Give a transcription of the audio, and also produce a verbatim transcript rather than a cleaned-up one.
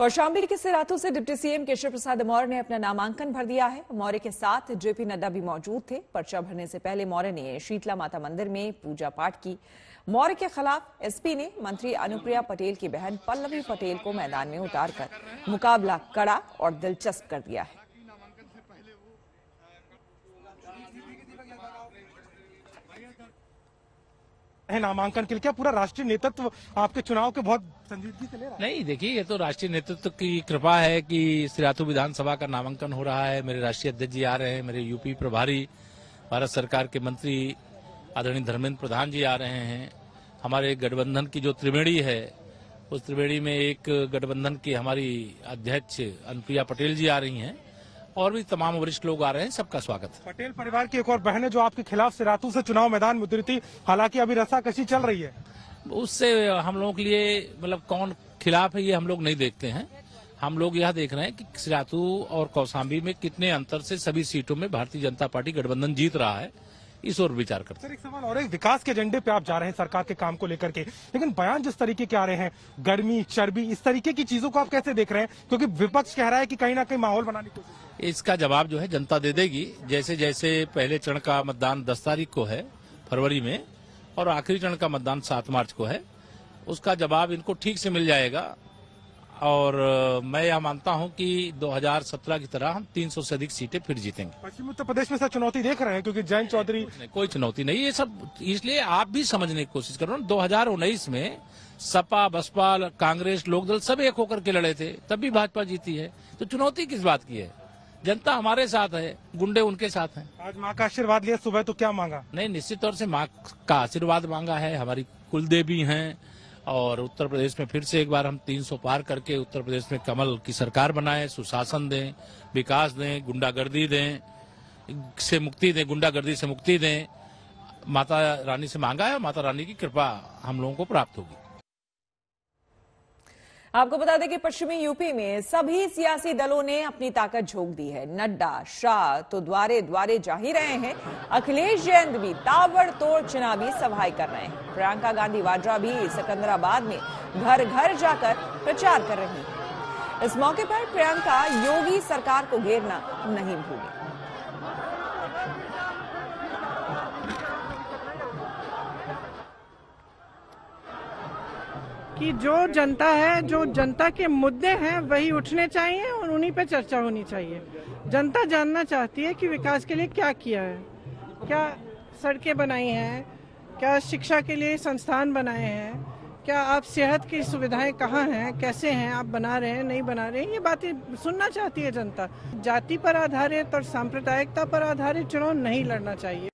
कौशाम्बी के सिराथू से deputy CM Keshav Prasad Maurya ने अपना नामांकन भर दिया है। मौर्य के साथ जेपी नड्डा भी मौजूद थे। पर्चा भरने से पहले मौर्य ने शीतला माता मंदिर में पूजा पाठ की। मौर्य के खिलाफ एसपी ने मंत्री अनुप्रिया पटेल की बहन पल्लवी पटेल को मैदान में उतारकर मुकाबला कड़ा और दिलचस्प कर दिया है। नामांकन के लिए क्या पूरा राष्ट्रीय नेतृत्व आपके चुनाव के बहुत संजीदगी से ले रहा है? नहीं, देखिए, ये तो राष्ट्रीय नेतृत्व की कृपा है कि सिराथू विधानसभा का नामांकन हो रहा है। मेरे राष्ट्रीय अध्यक्ष जी आ रहे हैं, मेरे यूपी प्रभारी भारत सरकार के मंत्री आदरणीय धर्मेंद्र प्रधान जी आ रहे हैं। हमारे गठबंधन की जो त्रिवेणी है, उस त्रिवेणी में एक गठबंधन की हमारी अध्यक्ष अनुप्रिया पटेल जी आ रही हैं और भी तमाम वरिष्ठ लोग आ रहे हैं। सबका स्वागत। पटेल परिवार की एक और बहन है जो आपके खिलाफ सिराथू से चुनाव मैदान में उतरी थी, हालांकि अभी रस्साकशी चल रही है। उससे हम लोगों के लिए मतलब कौन खिलाफ है ये हम लोग नहीं देखते हैं। हम लोग यह देख रहे हैं कि सिराथू और कौशाम्बी में कितने अंतर से सभी सीटों में भारतीय जनता पार्टी गठबंधन जीत रहा है, इस ओर विचार करते हैं। सर, एक सवाल और, एक विकास के एजेंडे पे आप जा रहे हैं सरकार के काम को लेकर के, लेकिन बयान जिस तरीके के आ रहे हैं, गर्मी चर्बी इस तरीके की चीजों को आप कैसे देख रहे हैं? क्योंकि विपक्ष कह रहा है कि कहीं ना कहीं माहौल बनाने की कोशिश। इसका जवाब जो है जनता दे देगी। जैसे जैसे पहले चरण का मतदान दस तारीख को है फरवरी में और आखिरी चरण का मतदान सात मार्च को है, उसका जवाब इनको ठीक से मिल जाएगा। और मैं यह मानता हूं कि दो हज़ार सत्रह की तरह हम तीन सौ से अधिक सीटें फिर जीतेंगे। पश्चिमी उत्तर प्रदेश में सर चुनौती देख रहे हैं, क्योंकि जयंत चौधरी। कोई चुनौती नहीं, ये सब इसलिए आप भी समझने की कोशिश करो। दो हजार उन्नीस में सपा, बसपा, कांग्रेस, लोकदल सब एक होकर के लड़े थे, तब भी भाजपा जीती है। तो चुनौती किस बात की है? जनता हमारे साथ है, गुंडे उनके साथ हैं। आज माँ का आशीर्वाद लिया सुबह, तो क्या मांगा? नहीं, निश्चित तौर से माँ का आशीर्वाद मांगा है। हमारी कुलदेवी हैं और उत्तर प्रदेश में फिर से एक बार हम तीन सौ पार करके उत्तर प्रदेश में कमल की सरकार बनाए, सुशासन दें, विकास दें, गुंडागर्दी दें से मुक्ति दें, गुंडागर्दी से मुक्ति दें। माता रानी से मांगा है और माता रानी की कृपा हम लोगों को प्राप्त होगी। आपको बता दें कि पश्चिमी यूपी में सभी सियासी दलों ने अपनी ताकत झोंक दी है। नड्डा, शाह तो द्वारे द्वारे जा ही रहे हैं। अखिलेश जैन भी ताबड़तोड़ चुनावी सभाएं कर रहे हैं। प्रियंका गांधी वाड्रा भी सिकंदराबाद में घर घर जाकर प्रचार कर रही हैं। इस मौके पर प्रियंका योगी सरकार को घेरना नहीं भूली। कि जो जनता है, जो जनता के मुद्दे हैं वही उठने चाहिए और उन्हीं पे चर्चा होनी चाहिए। जनता जानना चाहती है कि विकास के लिए क्या किया है, क्या सड़कें बनाई हैं, क्या शिक्षा के लिए संस्थान बनाए हैं, क्या आप सेहत की सुविधाएं कहाँ हैं, कैसे हैं, आप बना रहे हैं, नहीं बना रहे हैं, ये बातें सुनना चाहती है जनता। जाति पर आधारित और सांप्रदायिकता पर आधारित चुनाव नहीं लड़ना चाहिए।